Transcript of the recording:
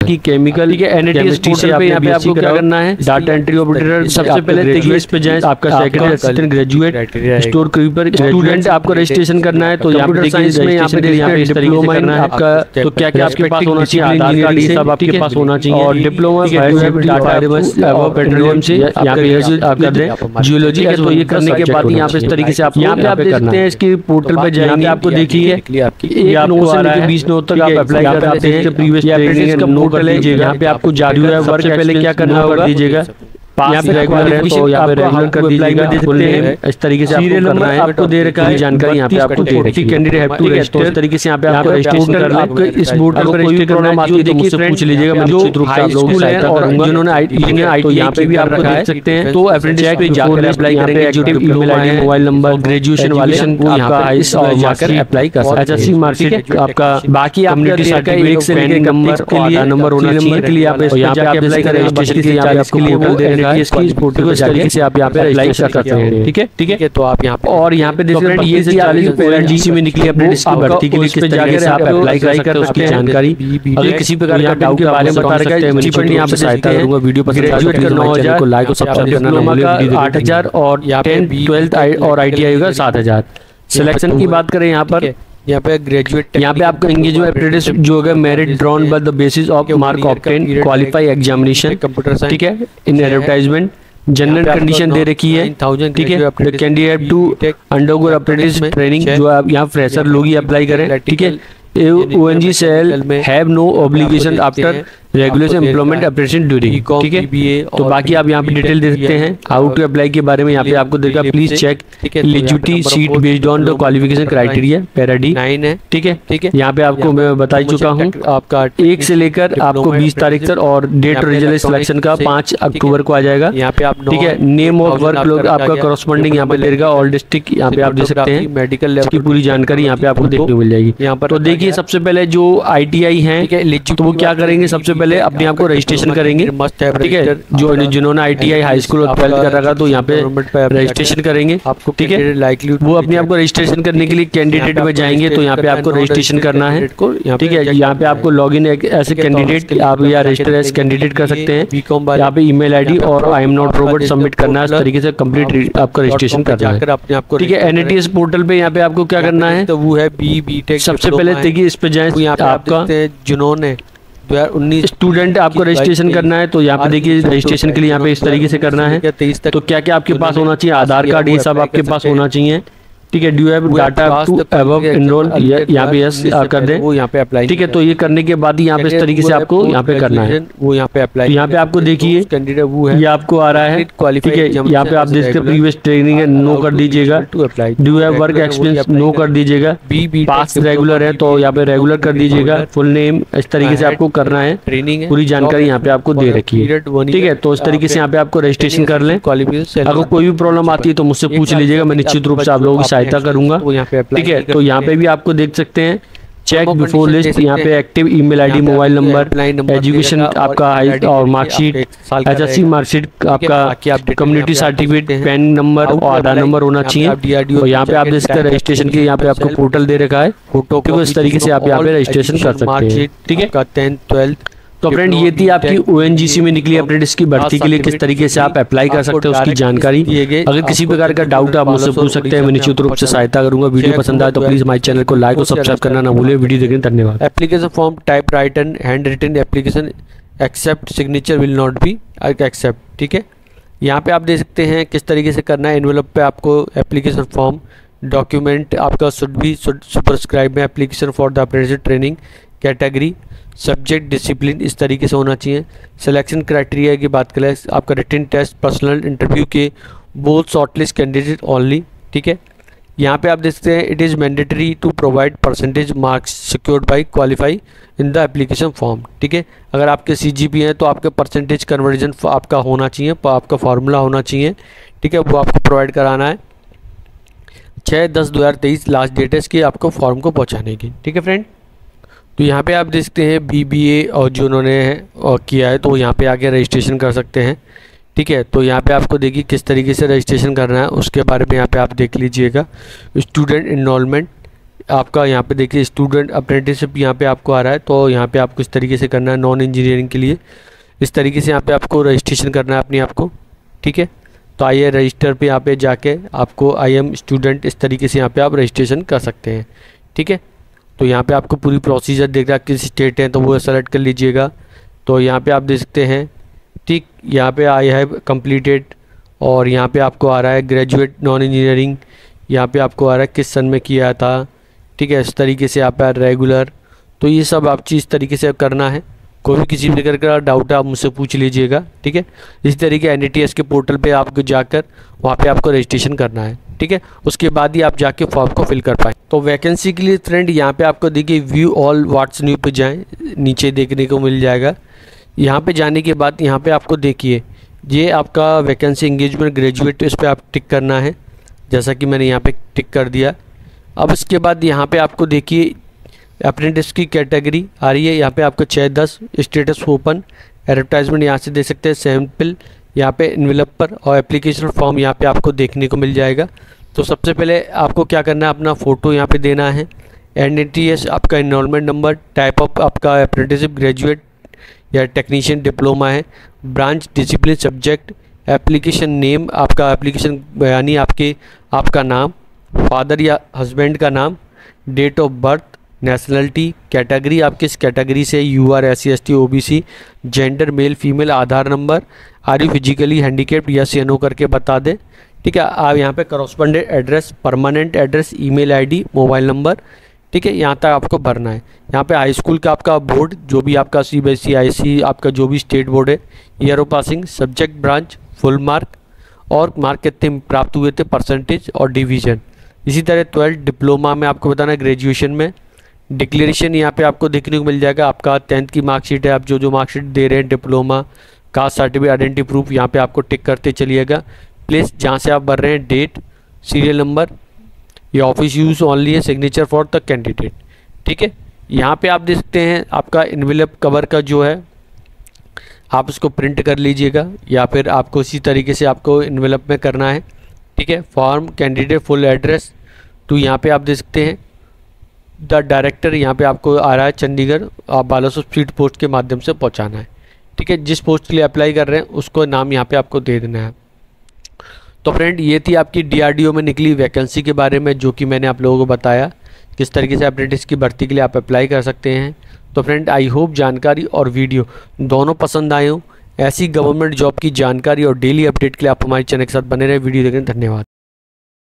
आपकी chemical NATS portal पे यहाँ पे आपको क्या करना है, डाटा एंट्री ऑपरेटर सबसे पहले देखिए इस पे जाएं, आपका secondary assistant, graduate, store keeper, student आपको रजिस्ट्रेशन करना है। तो यहाँ पे देखिए इसमें यहाँ पे इस तरीके से करना है आपका, तो क्या क्या आपके पास होना चाहिए, आधार कार्ड ये सब आपके पास होना चाहिए, और डिप्लोमा पेट्रोलियम से यहाँ पे आप कर दें जियोलॉजी। तो ये करने के बाद यहाँ पे इस तरीके से आप यहाँ पे आप देख सकते हैं इसकी पोर्टल पे जाएंगे, आपको देखिए आपकी 1 से 20 नोट तक आप अप्लाई कर सकते हैं। प्रीवियस ट्रेनिंग का पोर्टल है, यहाँ पे आपको जारी हुआ है वर्क से पहले क्या करना होगा दीजिएगा, यहाँ पे रेगुलर है तो यहाँ पे रेगुलर कर दीजिएगा, दे सकते हैं इस तरीके से सीरियल नंबर आपको दे रखा है, जानकारी यहाँ पे आपको दे रखी है। कैंडिडेट हैव टू रजिस्टर, इस तरीके से यहाँ पे आपको रजिस्ट्रेशन करना है। आपको इस पोर्टल पर कोई प्रॉब्लम आती है तो मुझसे पूछ लीजिएगा, मैं निश्चित रूप से आप लोगों की सहायता करूंगा। जिन्होंने आईटी तो यहाँ पे भी आप देख सकते हैं, तो अप्रेंटिस पे जाकर अप्लाई करेंगे, executive email ID, mobile number, graduation वाले वो यहाँ पे और जाकर अप्लाई कर सकते हैं। एचएससी मार्कशीट आपका, बाकी कम्युनिटी सर्टिफिकेट से लेकर नंबर के लिए नंबर होना चाहिए के लिए आप यहाँ पे अप्लाई करें, रजिस्ट्रेशन के लिए यहाँ पे आपके लिए वो दे रखा है इस पोर्टल इस तरीके से आप यहाँ पे अप्लाई कर सकते हैं। ठीक है, ठीक है। तो आप यहाँ पे और यहाँ पे देख सकते हैं ये 40 में निकली अप्रेंटिस की भर्ती के लिए किस तरीके से आप अप्लाई कर उसकी जानकारी, अगर किसी प्रकार का डाउट के बारे में बता रखा है मैं यहाँ पे सहायता करूंगा। वीडियो पसंद आए तो 9000 को लाइक और सब्सक्राइब करना ना भूलें। 8000 और 10th 12th और ITI होगा 7000। सिलेक्शन की बात करें यहाँ पर, यहाँ पे ग्रेजुएट, यहाँ पे आप कहेंगे जो अप्रेंटिस जो होगा merit drawn by the basis of mark obtain qualify examination computer, ठीक है। इन एडवर्टाइजमेंट जनरल कंडीशन दे रखी है, ठीक है। The candidate to undergo apprentice training, जो आप यहाँ फ्रेशर लोग ही अप्लाई करें, ठीक है। ONG shall have no obligation after regular employment apprentice during, ठीक है। तो बाकी आप यहाँ पे डिटेल दे सकते हैं हाउ टू अप्लाई के बारे में, यहाँ पे आपको देखा please check eligibility sheet based on the qualification criteria para D 9 है, ठीक है, ठीक है। यहाँ पे आपको मैं बता चुका हूँ आपका 1 से लेकर आपको 20 तारीख तक, और डेट रिजल्ट सिलेक्शन का 5 अक्टूबर को आ जाएगा, यहाँ पे आप, ठीक है। नेम ऑफ वर्क लोग आपका करस्पॉन्डिंग यहाँ पे लेगा, ऑल डिस्ट्रिक्ट यहाँ पे आप दे सकते हैं, मेडिकल लेवल की पूरी जानकारी यहाँ पे आपको देखने को मिल जाएगी यहाँ पर। तो देखिए सबसे पहले जो ITI है तो वो क्या करेंगे, सबसे पहले अपने आप को रजिस्ट्रेशन करेंगे, ठीक है। जो जिन्होंने ITI हाई स्कूल और 12th कर रखा तो यहाँ पे रजिस्ट्रेशन करेंगे आपको, ठीक है। वो अपने आप को रजिस्ट्रेशन करने के लिए कैंडिडेट में जाएंगे, तो यहाँ पे आपको रजिस्ट्रेशन करना है, ठीक है। यहाँ पे आपको लॉगिन एज ए कैंडिडेट आप या रजिस्टर एज कैंडिडेट कर सकते हैं, यहाँ पे ईमेल आईडी और I'm not robot submit करना है, इस तरीके से कंप्लीट आपका रजिस्ट्रेशन करना है अपने आप को, ठीक है। NATS पोर्टल पे यहाँ पे आपको क्या करना है, तो वो है BTech। सबसे पहले देखिए इस पे जाए, यहाँ पे आपका जिन्होंने 2019 स्टूडेंट आपको रजिस्ट्रेशन करना है, तो यहाँ पे देखिए रजिस्ट्रेशन के लिए यहाँ पे इस तरीके से करना है। तो क्या क्या आपके पास होना चाहिए, आधार कार्ड ये सब आपके पास होना चाहिए, ठीक है। Do have data to above enrol, यहाँ पे यस कर दें, वो यहाँ पे अप्लाई, ठीक है। तो ये करने के बाद यहाँ पे इस तरीके से आपको यहाँ पे करना है, वो यहाँ पे अप्लाई। यहाँ पे आपको देखिए कैंडिडेट वो है, ये आपको आ रहा है, ठीक है। यहाँ पे आप देखते हैं प्रीवियस ट्रेनिंग है, नो कर दीजिएगा। Do have work experience, no कर दीजिएगा। पास रेगुलर है तो यहाँ पे रेगुलर कर दीजिएगा। फुल नेम इस तरीके से आपको करना है, ट्रेनिंग पूरी जानकारी यहाँ पे आपको दे रखी है, ठीक है। तो इस तरीके से यहाँ पे आपको रजिस्ट्रेशन कर लें। अगर कोई भी प्रॉब्लम आती है तो मुझसे पूछ लीजिएगा, मैं निश्चित रूप से आप लोगों की सहायता करूंगा, ठीक है। तो यहाँ पे भी आपको देख सकते हैं चेक बिफोर लिस्ट, यहाँ पे active email ID, mobile number, education आपका और मार्कशीट, HSC मार्कशीट आपका, कम्युनिटी सर्टिफिकेट, पैन नंबर और आधार नंबर होना चाहिए। और यहाँ पे आप देख सकते हैं रजिस्ट्रेशन के यहाँ पे आपको पोर्टल दे रखा है, फोटो इस तरीके से आप यहाँ पे रजिस्ट्रेशन कर सकते हैं, ठीक है। 10th 12th। तो फ्रेंड ये थी आपकी ONGC में निकली अप्रेंटिस की भर्ती के लिए किस तरीके से आप अप्लाई कर सकते हैं उसकी जानकारी। अगर किसी प्रकार का डाउट आप मुझसे पूछ सकते हैं, मैं निश्चित रूप से सहायता करूंगा। वीडियो पसंद आए तो प्लीज हमारे चैनल को लाइक और सब्सक्राइब करना ना भूलें। वीडियो देखने धन्यवाद। Application form typewritten handwritten application except signature will not be accept, ठीक है। यहाँ पे आप देख सकते हैं किस तरीके से करना है। एनवेलप पे आपको एप्लीकेशन फॉर्म डॉक्यूमेंट आपका शुड बी सुपरस्क्राइब में application for the apprentice training category subject discipline इस तरीके से होना चाहिए। सिलेक्शन क्राइटेरिया की बात करें, आपका रिटन टेस्ट पर्सनल इंटरव्यू के बोथ शॉर्टलिस्ट कैंडिडेट ओनली, ठीक है। यहाँ पे आप देख सकते हैं it is mandatory to provide percentage marks secured by qualify in the application form, ठीक है। अगर आपके CGP हैं तो आपके परसेंटेज कन्वर्जन आपका होना चाहिए, आपका फार्मूला होना चाहिए, ठीक है, वो आपको प्रोवाइड कराना है। 6/10/2023 लास्ट डेट है इसकी आपको फॉर्म को पहुँचाने की, ठीक है फ्रेंड। तो यहाँ पे आप देखते हैं BBA और जो उन्होंने किया है तो यहाँ पे आके रजिस्ट्रेशन कर सकते हैं, ठीक है। तो यहाँ पे आपको देखिए किस तरीके से रजिस्ट्रेशन करना है उसके बारे में यहाँ पे आप देख लीजिएगा। स्टूडेंट इनरोलमेंट आपका यहाँ पे देखिए स्टूडेंट अप्रेंटिसशिप यहाँ पे आपको आ रहा है। तो यहाँ पे आपको इस तरीके से करना है, नॉन इंजीनियरिंग के लिए इस तरीके से यहाँ पे आपको रजिस्ट्रेशन करना है अपने आप को, ठीक है। तो आइए रजिस्टर पे यहाँ पे जाके आपको आई एम स्टूडेंट इस तरीके से यहाँ पे आप रजिस्ट्रेशन कर सकते हैं, ठीक है। तो यहाँ पे आपको पूरी प्रोसीजर देख रहा है, किस स्टेट है तो वो सेलेक्ट कर लीजिएगा। तो यहाँ पे आप देख सकते हैं, ठीक, यहाँ पे आई हैव कंप्लीटेड, और यहाँ पे आपको आ रहा है ग्रेजुएट नॉन इंजीनियरिंग, यहाँ पे आपको आ रहा है किस सन में किया था, ठीक है। इस तरीके से आप रेगुलर, तो ये सब आप चीज़ तरीके से करना है। कोई भी किसी भी प्रकार का डाउट है आप मुझसे पूछ लीजिएगा, ठीक है। इसी तरीके NATS के पोर्टल पे आपको जाकर वहाँ पे आपको रजिस्ट्रेशन करना है, ठीक है। उसके बाद ही आप जाके फॉर्म को फिल कर पाएँ। तो वैकेंसी के लिए फ्रेंड यहाँ पे आपको देखिए व्यू ऑल व्हाट्स न्यू पे जाएँ, नीचे देखने को मिल जाएगा। यहाँ पे जाने के बाद यहाँ पे आपको देखिए ये आपका वैकेंसी एंगेजमेंट ग्रेजुएट, इस पर आप टिक करना है, जैसा कि मैंने यहाँ पे टिक कर दिया। अब इसके बाद यहाँ पे आपको देखिए अप्रेंटिस की कैटेगरी आ रही है, यहाँ पे आपको 6-10 स्टेटस ओपन, एडवर्टाइजमेंट यहाँ से दे सकते हैं, सैम्पल यहाँ पे इन्वेलप पर, और एप्लीकेशन फॉर्म यहाँ पे आपको देखने को मिल जाएगा। तो सबसे पहले आपको क्या करना है, अपना फ़ोटो यहाँ पे देना है, NATS आपका इनरोलमेंट नंबर, टाइप ऑफ आपका अप्रेंटिसशिप ग्रेजुएट या टेक्नीशियन डिप्लोमा है, branch discipline subject, application name आपका एप्लीकेशन यानी आपका नाम, फादर या हस्बैंड का नाम, date of birth, nationality, category आप किस कैटेगरी से, UR SC ST OBC, gender male female, Aadhaar number, are you physically handicapped, yes या नो करके बता दें, ठीक है। आप यहाँ पे correspondent address, permanent address, email ID, mobile number, ठीक है, यहाँ तक आपको भरना है। यहाँ पे हाई स्कूल का आपका बोर्ड, जो भी आपका CBSE IC आपका जो भी स्टेट बोर्ड है, year of passing, subject branch, full mark, और मार्क कितने प्राप्त हुए थे, परसेंटेज और डिवीज़न। इसी तरह 12th डिप्लोमा में आपको बताना है, ग्रेजुएशन में डिक्लेरेशन यहाँ पे आपको देखने को मिल जाएगा। आपका 10th की मार्कशीट है, आप जो मार्कशीट दे रहे हैं, diploma, caste certificate, identity proof, यहाँ पे आपको टिक करते चलिएगा। प्लेस जहाँ से आप भर रहे हैं, डेट, सीरियल नंबर, ये ऑफिस यूज़ ओनली है, सिग्नेचर फॉर द कैंडिडेट, ठीक है। यहाँ पे आप देख सकते हैं आपका इन्वेलप कवर का जो है आप उसको प्रिंट कर लीजिएगा, या फिर आपको इसी तरीके से आपको इन्वेलप में करना है, ठीक है। फॉर्म, कैंडिडेट फुल एड्रेस, तो यहाँ पे आप देख सकते हैं द डायरेक्टर, यहाँ पे आपको आ रहा है चंडीगढ़, आप बालासोर स्पीड पोस्ट के माध्यम से पहुँचाना है, ठीक है। जिस पोस्ट के लिए अप्लाई कर रहे हैं उसको नाम यहाँ पे आपको दे देना है। तो फ्रेंड ये थी आपकी DRDO में निकली वैकेंसी के बारे में, जो कि मैंने आप लोगों को बताया किस तरीके से अप्रेंटिस की भर्ती के लिए आप अप्लाई कर सकते हैं। तो फ्रेंड आई होप जानकारी और वीडियो दोनों पसंद आए हों। ऐसी गवर्नमेंट जॉब की जानकारी और डेली अपडेट के लिए आप हमारे चैनल के साथ बने रहे। वीडियो देखने धन्यवाद।